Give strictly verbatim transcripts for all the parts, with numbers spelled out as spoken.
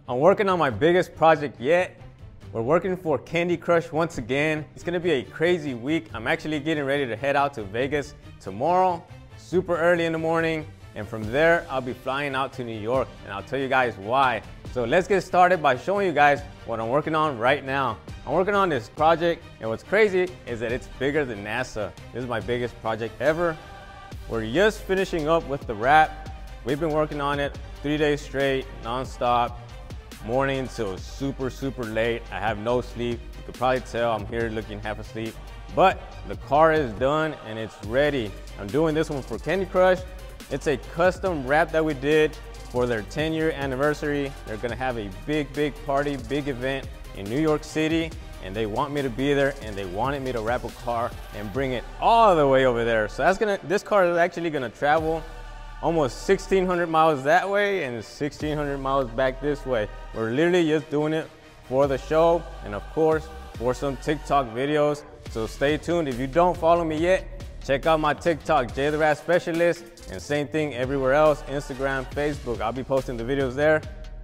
I'm working on my biggest project yet. We're working for Candy Crush once again. It's gonna be a crazy week. I'm actually getting ready to head out to Vegas tomorrow, super early in the morning. And from there, I'll be flying out to New York, and I'll tell you guys why. So let's get started by showing you guys what I'm working on right now. I'm working on this project, and what's crazy is that it's bigger than NASA. This is my biggest project ever. We're just finishing up with the wrap. We've been working on it three days straight, nonstop, morning till super, super late. I have no sleep. You could probably tell I'm here looking half asleep, but the car is done and it's ready. I'm doing this one for Candy Crush. It's a custom wrap that we did for their ten year anniversary. They're gonna have a big, big party, big event in New York City, and they want me to be there, and they wanted me to wrap a car and bring it all the way over there. So that's gonna, this car is actually gonna travel almost sixteen hundred miles that way and sixteen hundred miles back this way. We're literally just doing it for the show and of course for some TikTok videos. So stay tuned. If you don't follow me yet, check out my TikTok, Jay the Wrap Specialist, and same thing everywhere else, Instagram, Facebook. I'll be posting the videos there.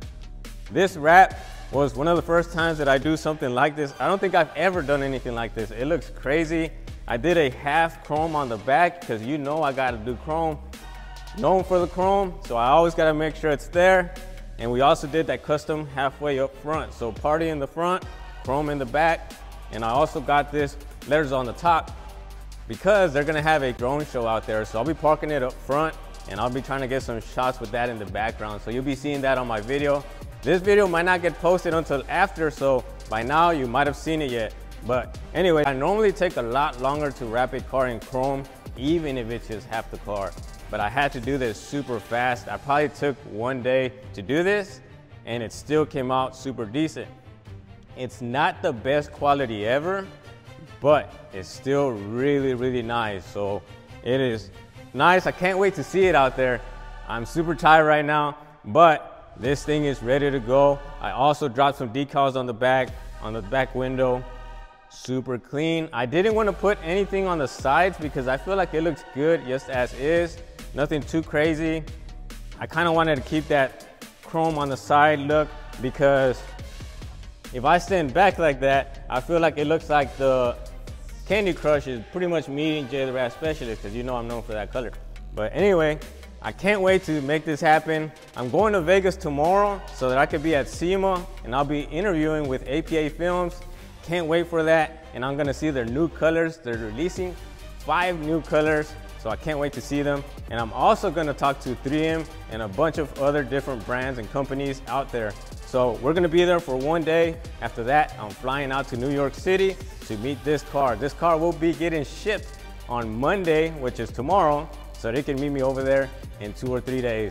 This wrap was one of the first times that I do something like this. I don't think I've ever done anything like this. It looks crazy. I did a half chrome on the back because you know I gotta do chrome. Known for the chrome, so I always gotta make sure it's there. And we also did that custom halfway up front. So party in the front, chrome in the back. And I also got this letters on the top because they're gonna have a drone show out there. So I'll be parking it up front and I'll be trying to get some shots with that in the background. So you'll be seeing that on my video. This video might not get posted until after, so by now you might have seen it yet. But anyway, I normally take a lot longer to wrap a car in chrome, even if it's just half the car. But I had to do this super fast. I probably took one day to do this and it still came out super decent. It's not the best quality ever, but it's still really, really nice. So it is nice. I can't wait to see it out there. I'm super tired right now, but this thing is ready to go. I also dropped some decals on the back, on the back window. Super clean. I didn't want to put anything on the sides because I feel like it looks good just as is. Nothing too crazy. I kind of wanted to keep that chrome on the side look because if I stand back like that, I feel like it looks like the Candy Crush is pretty much meeting Jay the Wrap Specialist, because you know I'm known for that color. But anyway, I can't wait to make this happen. I'm going to Vegas tomorrow so that I could be at SEMA and I'll be interviewing with A P A Films. Can't wait for that. And I'm gonna see their new colors. They're releasing five new colors. So I can't wait to see them. And I'm also gonna talk to three M and a bunch of other different brands and companies out there. So we're gonna be there for one day. After that, I'm flying out to New York City to meet this car. This car will be getting shipped on Monday, which is tomorrow, so they can meet me over there in two or three days.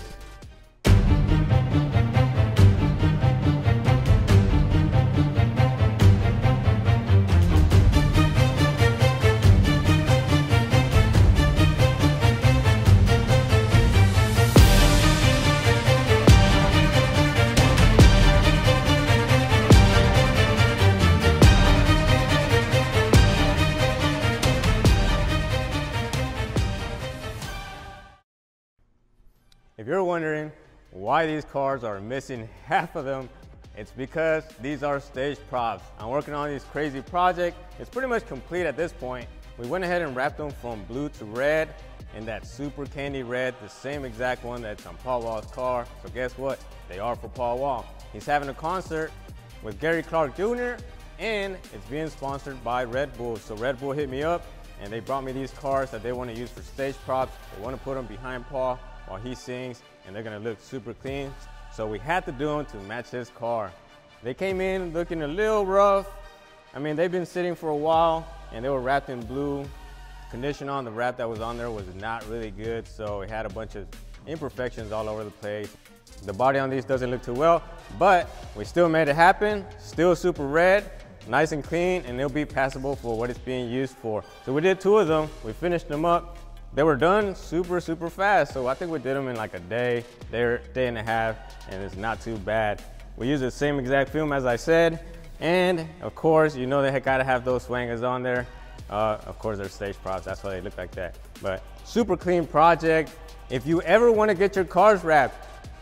If you're wondering why these cars are missing half of them, it's because these are stage props. I'm working on this crazy project. It's pretty much complete at this point. We went ahead and wrapped them from blue to red in that super candy red, the same exact one that's on Paul Wall's car. So guess what? They are for Paul Wall. He's having a concert with Gary Clark Junior and it's being sponsored by Red Bull. So Red Bull hit me up and they brought me these cars that they want to use for stage props. They want to put them behind Paul while he sings, and they're gonna look super clean. So we had to do them to match his car. They came in looking a little rough. I mean, they've been sitting for a while and they were wrapped in blue. Condition on the wrap that was on there was not really good, so it had a bunch of imperfections all over the place. The body on these doesn't look too well, but we still made it happen. Still super red, nice and clean, and they'll be passable for what it's being used for. So we did two of them, we finished them up. They were done super, super fast. So I think we did them in like a day, day, day and a half, and it's not too bad. We use the same exact film as I said. And of course, you know they gotta have those swangers on there. Uh, of course, they're stage props, that's why they look like that. But super clean project. If you ever wanna get your cars wrapped,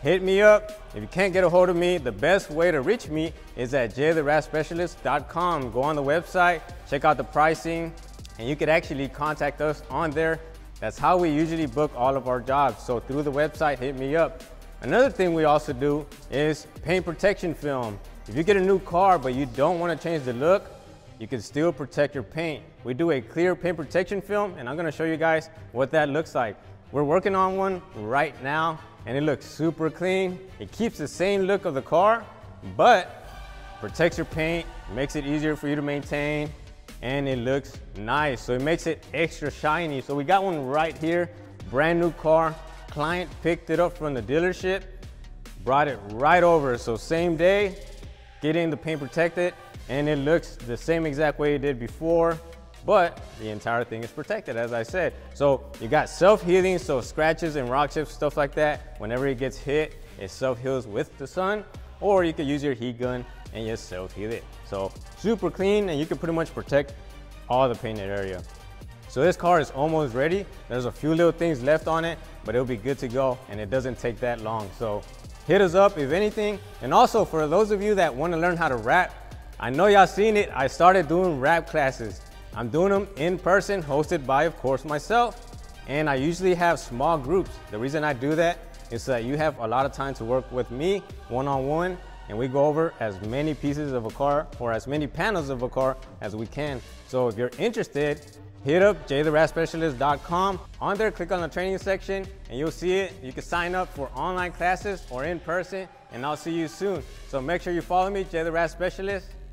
hit me up. If you can't get a hold of me, the best way to reach me is at jay the wrap specialist dot com. Go on the website, check out the pricing, and you could actually contact us on there. That's how we usually book all of our jobs. So through the website, hit me up. Another thing we also do is paint protection film. If you get a new car, but you don't want to change the look, you can still protect your paint. We do a clear paint protection film, and I'm gonna show you guys what that looks like. We're working on one right now, and it looks super clean. It keeps the same look of the car, but protects your paint, makes it easier for you to maintain, and it looks nice. So it makes it extra shiny. So we got one right here, brand new car. Client picked it up from the dealership, brought it right over. So same day, getting the paint protected, and it looks the same exact way it did before, but the entire thing is protected, as I said. So you got self-healing, so scratches and rock chips, stuff like that, whenever it gets hit, it self-heals with the sun, or you could use your heat gun and just self-heal it. So super clean, and you can pretty much protect all the painted area. So this car is almost ready. There's a few little things left on it, but it'll be good to go, and it doesn't take that long. So hit us up if anything. And also for those of you that want to learn how to wrap, I know y'all seen it. I started doing wrap classes. I'm doing them in person, hosted by, of course, myself. And I usually have small groups. The reason I do that is so that you have a lot of time to work with me one-on-one, and we go over as many pieces of a car or as many panels of a car as we can. So if you're interested, hit up jay the wrap specialist dot com. On there, click on the training section and you'll see it. You can sign up for online classes or in person, and I'll see you soon. So make sure you follow me, Jay the Wrap Specialist.